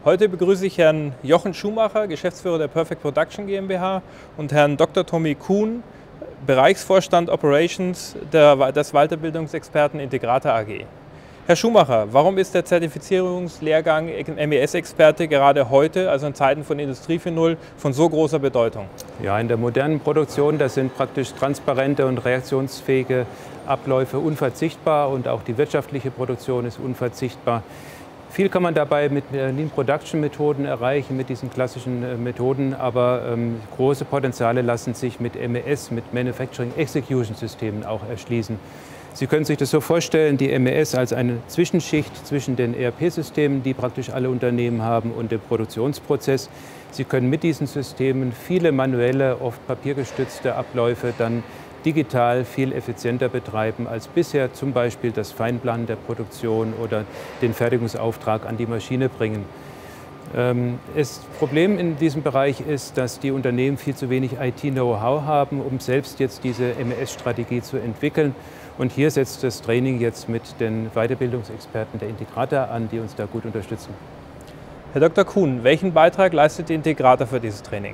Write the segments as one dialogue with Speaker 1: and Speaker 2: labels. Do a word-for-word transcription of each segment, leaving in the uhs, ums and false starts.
Speaker 1: Heute begrüße ich Herrn Jochen Schumacher, Geschäftsführer der Perfect Production GmbH, und Herrn Doktor Tommy Kuhn, Bereichsvorstand Operations der, des Weiterbildungsexperten Integrata A G. Herr Schumacher, warum ist der Zertifizierungslehrgang M E S-Experte gerade heute, also in Zeiten von Industrie vier Punkt null, von so großer Bedeutung?
Speaker 2: Ja, in der modernen Produktion, da sind praktisch transparente und reaktionsfähige Abläufe unverzichtbar und auch die wirtschaftliche Produktion ist unverzichtbar. Viel kann man dabei mit Lean Production Methoden erreichen, mit diesen klassischen Methoden, aber ähm, große Potenziale lassen sich mit M E S, mit Manufacturing Execution Systemen auch erschließen. Sie können sich das so vorstellen, die M E S als eine Zwischenschicht zwischen den E R P-Systemen, die praktisch alle Unternehmen haben, und dem Produktionsprozess. Sie können mit diesen Systemen viele manuelle, oft papiergestützte Abläufe dann digital viel effizienter betreiben als bisher, zum Beispiel das Feinplanen der Produktion oder den Fertigungsauftrag an die Maschine bringen. Das Problem in diesem Bereich ist, dass die Unternehmen viel zu wenig I T-Know-how haben, um selbst jetzt diese M E S-Strategie zu entwickeln. Und hier setzt das Training jetzt mit den Weiterbildungsexperten der Integrata an, die uns da gut unterstützen.
Speaker 1: Herr Doktor Kuhn, welchen Beitrag leistet die Integrata für dieses Training?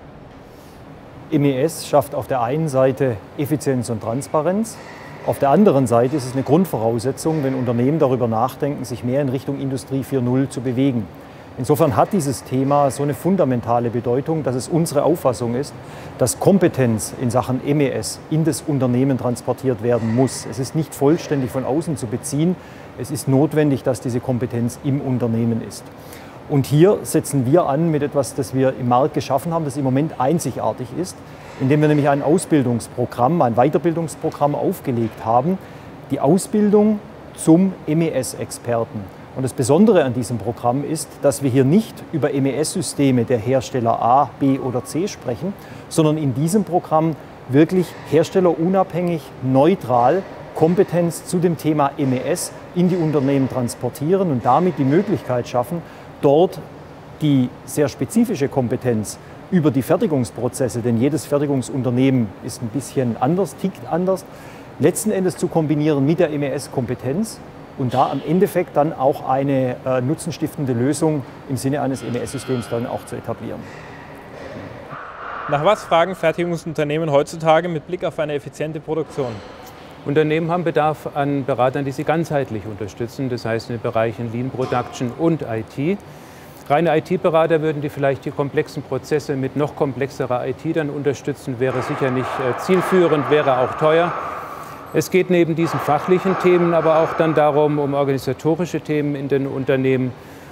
Speaker 3: M E S schafft auf der einen Seite Effizienz und Transparenz. Auf der anderen Seite ist es eine Grundvoraussetzung, wenn Unternehmen darüber nachdenken, sich mehr in Richtung Industrie vier Punkt null zu bewegen. Insofern hat dieses Thema so eine fundamentale Bedeutung, dass es unsere Auffassung ist, dass Kompetenz in Sachen M E S in das Unternehmen transportiert werden muss. Es ist nicht vollständig von außen zu beziehen. Es ist notwendig, dass diese Kompetenz im Unternehmen ist. Und hier setzen wir an mit etwas, das wir im Markt geschaffen haben, das im Moment einzigartig ist, indem wir nämlich ein Ausbildungsprogramm, ein Weiterbildungsprogramm aufgelegt haben, die Ausbildung zum M E S-Experten. Und das Besondere an diesem Programm ist, dass wir hier nicht über M E S-Systeme der Hersteller A, B oder C sprechen, sondern in diesem Programm wirklich herstellerunabhängig, neutral Kompetenz zu dem Thema M E S in die Unternehmen transportieren und damit die Möglichkeit schaffen, dort die sehr spezifische Kompetenz über die Fertigungsprozesse, denn jedes Fertigungsunternehmen ist ein bisschen anders, tickt anders, letzten Endes zu kombinieren mit der M E S-Kompetenz und da am Endeffekt dann auch eine äh, nutzenstiftende Lösung im Sinne eines M E S-Systems dann auch zu etablieren.
Speaker 1: Nach was fragen Fertigungsunternehmen heutzutage mit Blick auf eine effiziente Produktion?
Speaker 2: Unternehmen haben Bedarf an Beratern, die sie ganzheitlich unterstützen, das heißt in den Bereichen Lean Production und I T. Reine I T-Berater würden die vielleicht die komplexen Prozesse mit noch komplexerer I T dann unterstützen, wäre sicher nicht zielführend, wäre auch teuer. Es geht neben diesen fachlichen Themen aber auch dann darum, um organisatorische Themen in den Unternehmen.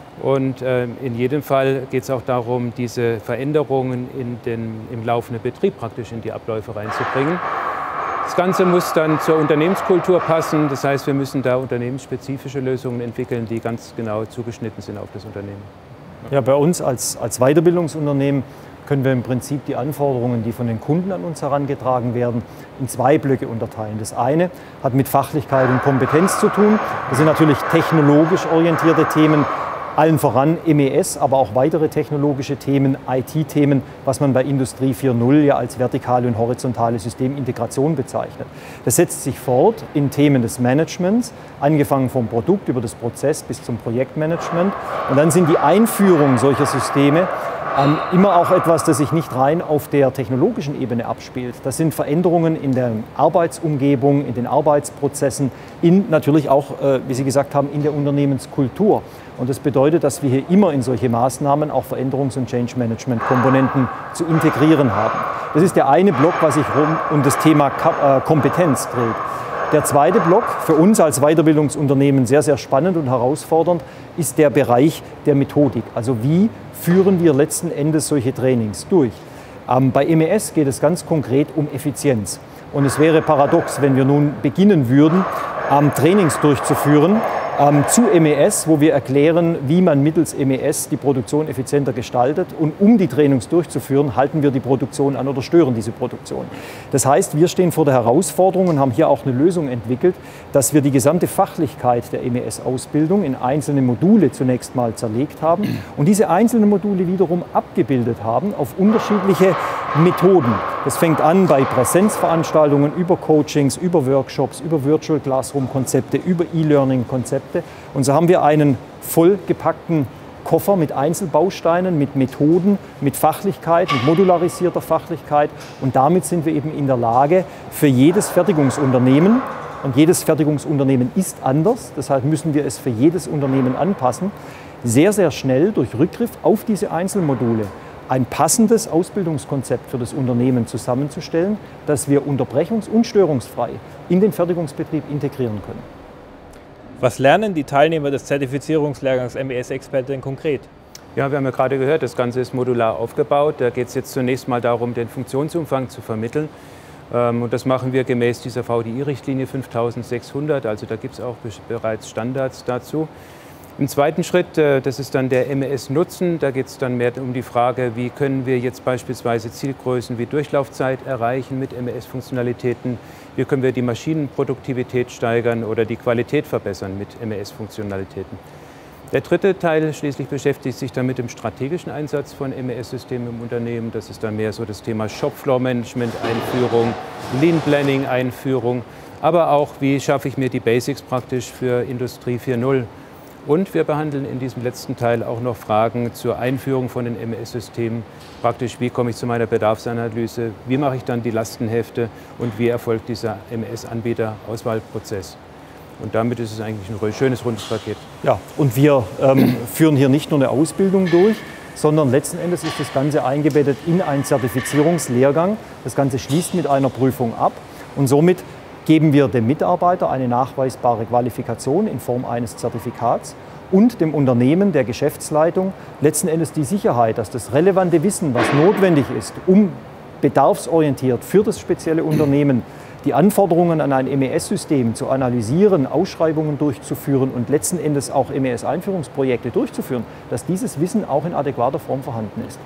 Speaker 2: Und äh, in jedem Fall geht es auch darum, diese Veränderungen in den, im laufenden Betrieb praktisch in die Abläufe reinzubringen. Das Ganze muss dann zur Unternehmenskultur passen. Das heißt, wir müssen da unternehmensspezifische Lösungen entwickeln, die ganz genau zugeschnitten sind auf das Unternehmen.
Speaker 3: Ja, bei uns als, als Weiterbildungsunternehmen können wir im Prinzip die Anforderungen, die von den Kunden an uns herangetragen werden, in zwei Blöcke unterteilen. Das eine hat mit Fachlichkeit und Kompetenz zu tun. Das sind natürlich technologisch orientierte Themen, allen voran M E S, aber auch weitere technologische Themen, I T-Themen, was man bei Industrie vier Punkt null ja als vertikale und horizontale Systemintegration bezeichnet. Das setzt sich fort in Themen des Managements, angefangen vom Produkt über das Prozess bis zum Projektmanagement. Und dann sind die Einführung solcher Systeme Ähm, immer auch etwas, das sich nicht rein auf der technologischen Ebene abspielt. Das sind Veränderungen in der Arbeitsumgebung, in den Arbeitsprozessen, in natürlich auch, äh, wie Sie gesagt haben, in der Unternehmenskultur. Und das bedeutet, dass wir hier immer in solche Maßnahmen auch Veränderungs- und Change-Management-Komponenten zu integrieren haben. Das ist der eine Block, was sich rund um das Thema Ka- äh, Kompetenz dreht. Der zweite Block, für uns als Weiterbildungsunternehmen sehr, sehr spannend und herausfordernd, ist der Bereich der Methodik. Also wie führen wir letzten Endes solche Trainings durch? Ähm, bei M E S geht es ganz konkret um Effizienz. Und es wäre paradox, wenn wir nun beginnen würden, ähm, Trainings durchzuführen ähm, zu M E S, wo wir erklären, wie man mittels M E S die Produktion effizienter gestaltet. Und um die Trainings durchzuführen, halten wir die Produktion an oder stören diese Produktion. Das heißt, wir stehen vor der Herausforderung und haben hier auch eine Lösung entwickelt, dass wir die gesamte Fachlichkeit der M E S-Ausbildung in einzelne Module zunächst mal zerlegt haben und diese einzelnen Module wiederum abgebildet haben auf unterschiedliche Methoden. Das fängt an bei Präsenzveranstaltungen, über Coachings, über Workshops, über Virtual Classroom-Konzepte, über E-Learning-Konzepte. Und so haben wir einen vollgepackten Koffer mit Einzelbausteinen, mit Methoden, mit Fachlichkeit, mit modularisierter Fachlichkeit. Und damit sind wir eben in der Lage, für jedes Fertigungsunternehmen, und jedes Fertigungsunternehmen ist anders, deshalb müssen wir es für jedes Unternehmen anpassen, sehr, sehr schnell durch Rückgriff auf diese Einzelmodule ein passendes Ausbildungskonzept für das Unternehmen zusammenzustellen, das wir unterbrechungs- und störungsfrei in den Fertigungsbetrieb integrieren können.
Speaker 1: Was lernen die Teilnehmer des Zertifizierungslehrgangs M E S-Experte denn konkret?
Speaker 2: Ja, wir haben ja gerade gehört, das Ganze ist modular aufgebaut. Da geht es jetzt zunächst mal darum, den Funktionsumfang zu vermitteln. Und das machen wir gemäß dieser V D I-Richtlinie fünftausendsechshundert, also da gibt es auch bereits Standards dazu. Im zweiten Schritt, das ist dann der M E S-Nutzen, da geht es dann mehr um die Frage, wie können wir jetzt beispielsweise Zielgrößen wie Durchlaufzeit erreichen mit M E S-Funktionalitäten, wie können wir die Maschinenproduktivität steigern oder die Qualität verbessern mit M E S-Funktionalitäten. Der dritte Teil schließlich beschäftigt sich dann mit dem strategischen Einsatz von M E S-Systemen im Unternehmen. Das ist dann mehr so das Thema Shopfloor-Management-Einführung, Lean-Planning-Einführung, aber auch, wie schaffe ich mir die Basics praktisch für Industrie vier Punkt null. Und wir behandeln in diesem letzten Teil auch noch Fragen zur Einführung von den M E S-Systemen. Praktisch, wie komme ich zu meiner Bedarfsanalyse, wie mache ich dann die Lastenhefte und wie erfolgt dieser M E S-Anbieter-Auswahlprozess. Und damit ist es eigentlich ein schönes, rundes Paket.
Speaker 3: Ja, und wir ähm, führen hier nicht nur eine Ausbildung durch, sondern letzten Endes ist das Ganze eingebettet in einen Zertifizierungslehrgang. Das Ganze schließt mit einer Prüfung ab und somit geben wir dem Mitarbeiter eine nachweisbare Qualifikation in Form eines Zertifikats und dem Unternehmen, der Geschäftsleitung, letzten Endes die Sicherheit, dass das relevante Wissen, was notwendig ist, um bedarfsorientiert für das spezielle Unternehmen die Anforderungen an ein M E S-System zu analysieren, Ausschreibungen durchzuführen und letzten Endes auch M E S-Einführungsprojekte durchzuführen, dass dieses Wissen auch in adäquater Form vorhanden ist.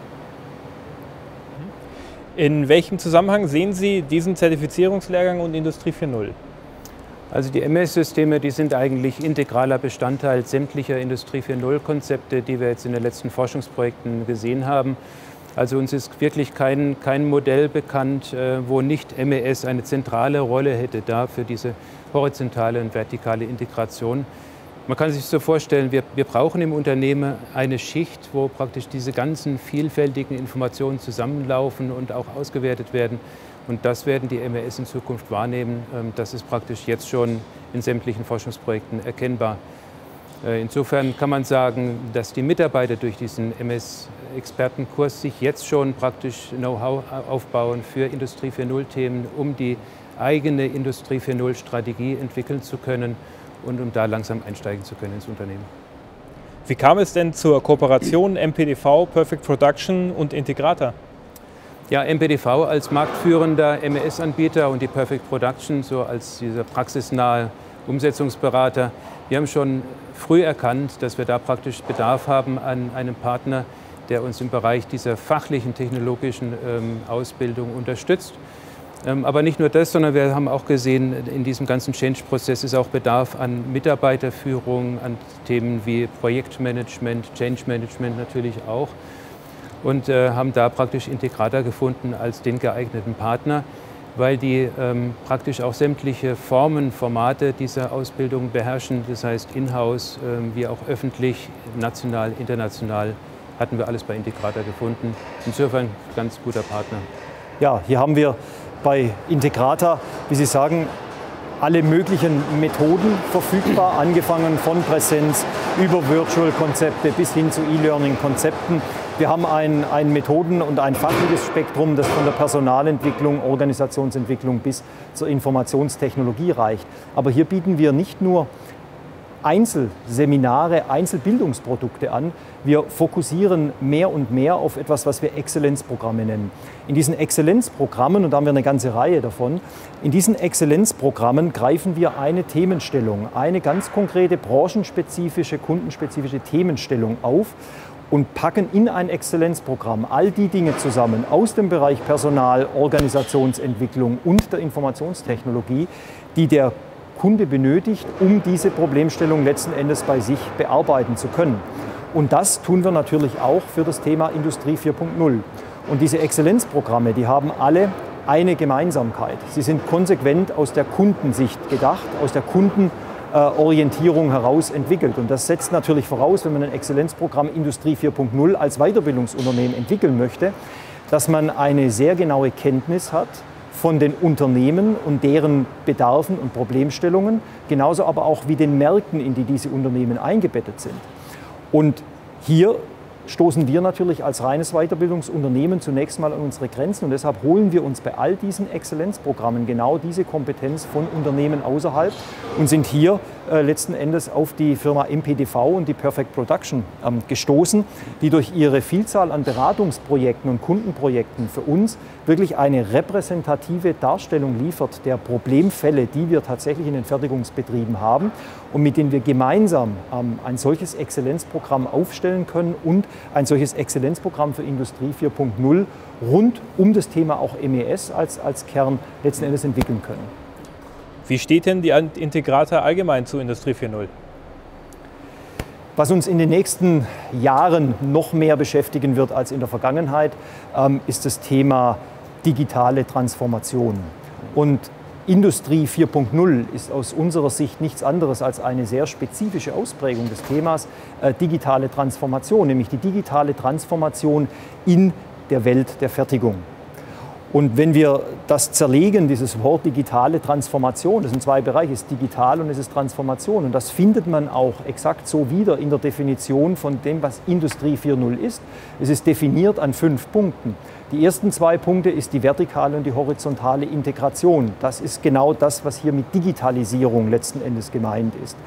Speaker 1: In welchem Zusammenhang sehen Sie diesen Zertifizierungslehrgang und Industrie vier Punkt null?
Speaker 2: Also die M E S-Systeme, die sind eigentlich integraler Bestandteil sämtlicher Industrie vier Punkt null-Konzepte, die wir jetzt in den letzten Forschungsprojekten gesehen haben. Also uns ist wirklich kein, kein Modell bekannt, wo nicht M E S eine zentrale Rolle hätte da für diese horizontale und vertikale Integration. Man kann sich so vorstellen, wir, wir brauchen im Unternehmen eine Schicht, wo praktisch diese ganzen vielfältigen Informationen zusammenlaufen und auch ausgewertet werden. Und das werden die M E S in Zukunft wahrnehmen. Das ist praktisch jetzt schon in sämtlichen Forschungsprojekten erkennbar. Insofern kann man sagen, dass die Mitarbeiter durch diesen M E S-Expertenkurs sich jetzt schon praktisch Know-how aufbauen für Industrie vier Punkt null-Themen, um die eigene Industrie vier Punkt null-Strategie entwickeln zu können und um da langsam einsteigen zu können ins Unternehmen.
Speaker 1: Wie kam es denn zur Kooperation M P D V, Perfect Production und Integrata?
Speaker 2: Ja, M P D V als marktführender M E S-Anbieter und die Perfect Production so als dieser praxisnahe Umsetzungsberater. Wir haben schon früh erkannt, dass wir da praktisch Bedarf haben an einem Partner, der uns im Bereich dieser fachlichen, technologischen ähm, Ausbildung unterstützt. Ähm, aber nicht nur das, sondern wir haben auch gesehen, in diesem ganzen Change-Prozess ist auch Bedarf an Mitarbeiterführung, an Themen wie Projektmanagement, Change-Management natürlich auch. Und äh, haben da praktisch Integrata gefunden als den geeigneten Partner, weil die ähm, praktisch auch sämtliche Formen, Formate dieser Ausbildung beherrschen. Das heißt, in-house ähm, wie auch öffentlich, national, international, hatten wir alles bei Integrata gefunden. Insofern ein ganz guter Partner.
Speaker 3: Ja, hier haben wir bei Integrata, wie Sie sagen, alle möglichen Methoden verfügbar, angefangen von Präsenz über Virtual-Konzepte bis hin zu E-Learning-Konzepten. Wir haben ein, ein Methoden- und ein fachliches Spektrum, das von der Personalentwicklung, Organisationsentwicklung bis zur Informationstechnologie reicht. Aber hier bieten wir nicht nur Einzelseminare, Einzelbildungsprodukte an. Wir fokussieren mehr und mehr auf etwas, was wir Exzellenzprogramme nennen. In diesen Exzellenzprogrammen, und da haben wir eine ganze Reihe davon, in diesen Exzellenzprogrammen greifen wir eine Themenstellung, eine ganz konkrete branchenspezifische, kundenspezifische Themenstellung auf und packen in ein Exzellenzprogramm all die Dinge zusammen aus dem Bereich Personal, Organisationsentwicklung und der Informationstechnologie, die der Kunde benötigt, um diese Problemstellung letzten Endes bei sich bearbeiten zu können. Und das tun wir natürlich auch für das Thema Industrie vier Punkt null. Und diese Exzellenzprogramme, die haben alle eine Gemeinsamkeit. Sie sind konsequent aus der Kundensicht gedacht, aus der Kunden äh, Orientierung heraus entwickelt. Und das setzt natürlich voraus, wenn man ein Exzellenzprogramm Industrie vier Punkt null als Weiterbildungsunternehmen entwickeln möchte, dass man eine sehr genaue Kenntnis hat von den Unternehmen und deren Bedarfen und Problemstellungen, genauso aber auch wie den Märkten, in die diese Unternehmen eingebettet sind. Und hier stoßen wir natürlich als reines Weiterbildungsunternehmen zunächst mal an unsere Grenzen und deshalb holen wir uns bei all diesen Exzellenzprogrammen genau diese Kompetenz von Unternehmen außerhalb und sind hier äh, letzten Endes auf die Firma M P D V und die Perfect Production ähm, gestoßen, die durch ihre Vielzahl an Beratungsprojekten und Kundenprojekten für uns wirklich eine repräsentative Darstellung liefert der Problemfälle, die wir tatsächlich in den Fertigungsbetrieben haben und mit denen wir gemeinsam ähm, ein solches Exzellenzprogramm aufstellen können und ein solches Exzellenzprogramm für Industrie vier Punkt null rund um das Thema auch M E S als, als Kern letzten Endes entwickeln können.
Speaker 1: Wie steht denn die Integrata allgemein zu Industrie vier Punkt null?
Speaker 3: Was uns in den nächsten Jahren noch mehr beschäftigen wird als in der Vergangenheit, ähm, ist das Thema digitale Transformation. Und Industrie vier Punkt null ist aus unserer Sicht nichts anderes als eine sehr spezifische Ausprägung des Themas äh, digitale Transformation, nämlich die digitale Transformation in der Welt der Fertigung. Und wenn wir das zerlegen, dieses Wort digitale Transformation, das sind zwei Bereiche, es ist digital und es ist Transformation. Und das findet man auch exakt so wieder in der Definition von dem, was Industrie vier Punkt null ist. Es ist definiert an fünf Punkten. Die ersten zwei Punkte ist die vertikale und die horizontale Integration. Das ist genau das, was hier mit Digitalisierung letzten Endes gemeint ist.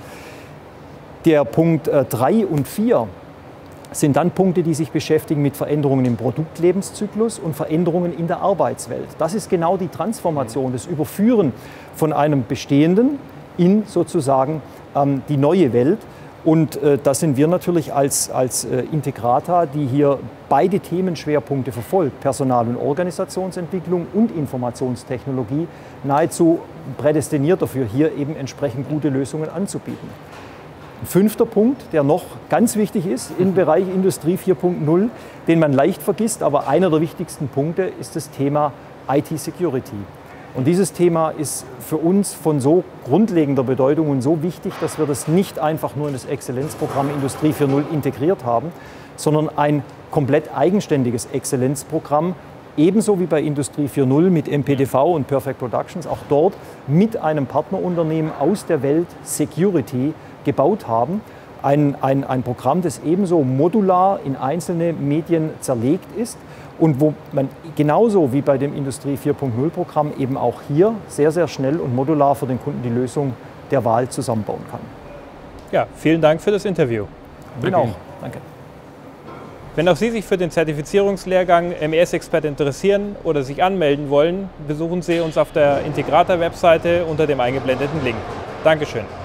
Speaker 3: Der Punkt äh, drei und vier sind dann Punkte, die sich beschäftigen mit Veränderungen im Produktlebenszyklus und Veränderungen in der Arbeitswelt. Das ist genau die Transformation, das Überführen von einem Bestehenden in sozusagen ähm, die neue Welt. Und äh, da sind wir natürlich als, als äh, Integrata, die hier beide Themenschwerpunkte verfolgt, Personal- und Organisationsentwicklung und Informationstechnologie, nahezu prädestiniert dafür, hier eben entsprechend gute Lösungen anzubieten. Ein fünfter Punkt, der noch ganz wichtig ist im Bereich Industrie vier Punkt null, den man leicht vergisst, aber einer der wichtigsten Punkte ist das Thema I T-Security. Und dieses Thema ist für uns von so grundlegender Bedeutung und so wichtig, dass wir das nicht einfach nur in das Exzellenzprogramm Industrie vier Punkt null integriert haben, sondern ein komplett eigenständiges Exzellenzprogramm, ebenso wie bei Industrie vier Punkt null mit M P D V und Perfect Productions, auch dort mit einem Partnerunternehmen aus der Welt Security gebaut haben. Ein, ein, ein Programm, das ebenso modular in einzelne Medien zerlegt ist und wo man genauso wie bei dem Industrie vier Punkt null Programm eben auch hier sehr, sehr schnell und modular für den Kunden die Lösung der Wahl zusammenbauen kann.
Speaker 1: Ja, vielen Dank für das Interview.
Speaker 3: Ihnen auch. Danke.
Speaker 1: Wenn auch Sie sich für den Zertifizierungslehrgang M E S-Expert interessieren oder sich anmelden wollen, besuchen Sie uns auf der Integrata-Webseite unter dem eingeblendeten Link. Dankeschön.